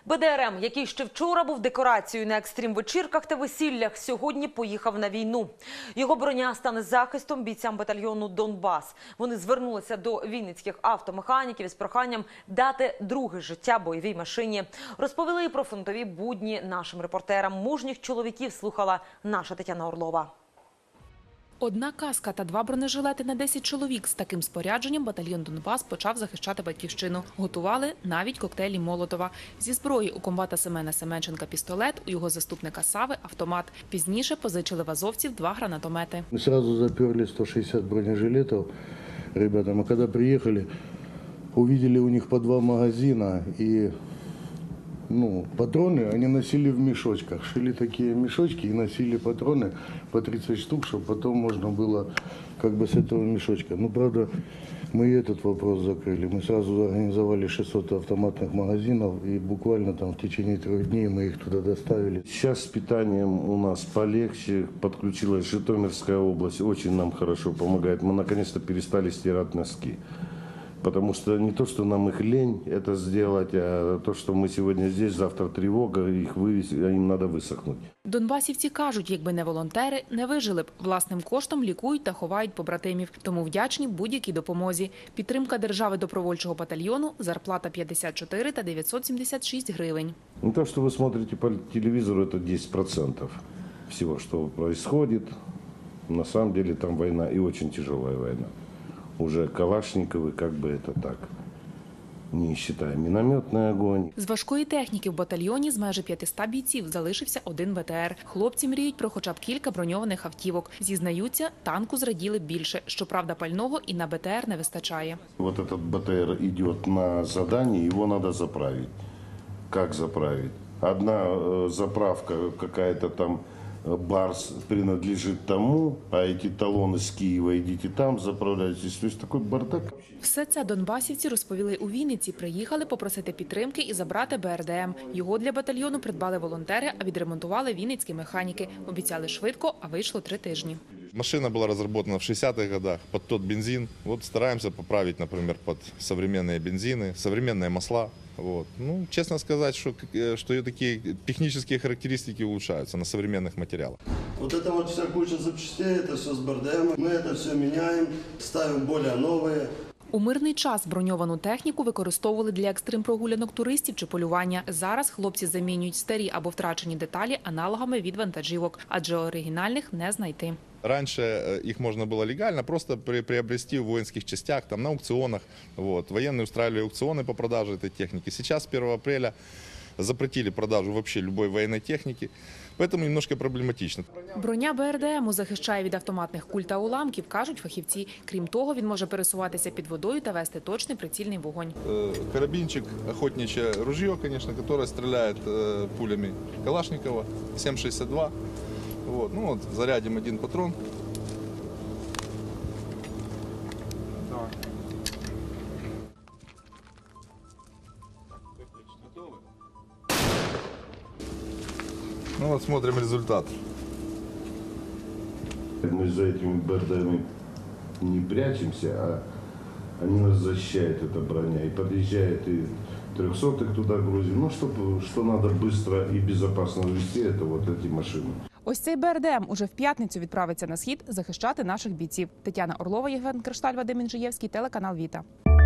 БДРМ, який ще вчора був декорацією на екстрім-вечірках та весіллях, сьогодні поїхав на війну. Його броня стане захистом бійцям батальйону «Донбас». Вони звернулися до вінницьких автомеханіків із проханням дати друге життя бойовій машині. Розповіли про фронтові будні нашим репортерам. Мужніх чоловіків слухала наша Тетяна Орлова. Одна каска та 2 бронежилети на 10 чоловік. З таким спорядженням батальйон «Донбас» почав захищати батьківщину. Готували навіть коктейлі Молотова. Зі зброї у комбата Семена Семенченка пістолет, у його заступника Сави – автомат. Пізніше позичили в азовців 2 гранатомети. Мы сразу заперли 160 бронежилетов ребятам. А когда приехали, увидели у них по 2 магазина и патроны они носили в мешочках. Шили такие мешочки и носили патроны по 30 штук, чтобы потом можно было с этого мешочка. Правда, мы и этот вопрос закрыли. Мы сразу организовали 600 автоматных магазинов и буквально там в течение 3 дней мы их туда доставили. Сейчас с питанием у нас полегче. Подключилась Житомирская область. Очень нам хорошо помогает. Мы наконец-то перестали стирать носки. Потому что не то, что нам их лень это сделать, а то, что мы сегодня здесь, завтра тревога, их вывести, им надо высохнуть. Донбасівці кажуть, якби не волонтери, не вижили б. Власним коштом лікують та ховають побратимів. Тому вдячні будь-якій допомозі. Підтримка держави добровольчого батальйону – зарплата 54 та 976 гривень. Не то, что вы смотрите по телевизору, это 10% всего, что происходит. На самом деле там война, и очень тяжелая война. Уже Калашниковы, это так, не считая мінометний огонь. З важкої техніки в батальйоні з майже 500 бійців залишився 1 БТР. Хлопці мріють про хоча б кілька броньованих автівок. Зізнаються, танку зраділи більше. Щоправда, пального і на БТР не вистачає. Вот этот БТР идет на задание, его надо заправить. Как заправить? Одна заправка какая-то там, Барс принадлежит тому, а эти талоны с Киева идите там, заправляйтесь. То есть такой бардак. Все це донбасівці розповіли у Вінниці. Приїхали попросити підтримки і забрати БРДМ. Його для батальйону придбали волонтери, а відремонтували вінницькі механіки. Обіцяли швидко, а вийшло 3 тижні. Машина была разработана в 60-х годах под тот бензин. Вот стараемся поправить, например, под современные бензины, современные масла. Честно сказать, что ее такие технические характеристики улучшаются на современных материалах. Вот это вот вся куча запчастей, это все с БРДМ. Мы это все меняем, ставим более новые. У мирний час броньовану техніку використовували для екстрим-прогулянок туристів чи полювання. Зараз хлопці замінюють старі або втрачені деталі аналогами від вантажівок, адже оригінальних не знайти. Раньше их можно было легально просто приобрести в воинских частях, на аукционах. Военные устраивали аукционы по продаже этой техники. Сейчас, 1 апреля, запретили продажу вообще любой военной техники, поэтому немножко проблематично. Броня БРДМу захищає від автоматних куль та уламків, кажуть фахівці. Крім того, він може пересуватися під водою та вести точний прицільний вогонь. Карабинчик, охотничье ружье, конечно, которое стреляет пулями Калашникова, 7,62. Зарядим 1 патрон. Смотрим результат. Мы за этими БРДМами не прячемся, а они нас защищают, эта броня. И подъезжает, и 300-х туда грузим. Что надо быстро и безопасно вести, это вот эти машины. Ось цей БРДМ уже в п'ятницю відправиться на схід захищати наших бійців. Тетяна Орлова, Євген Кришталь, Вадим Інжиєвський, телеканал «Віта».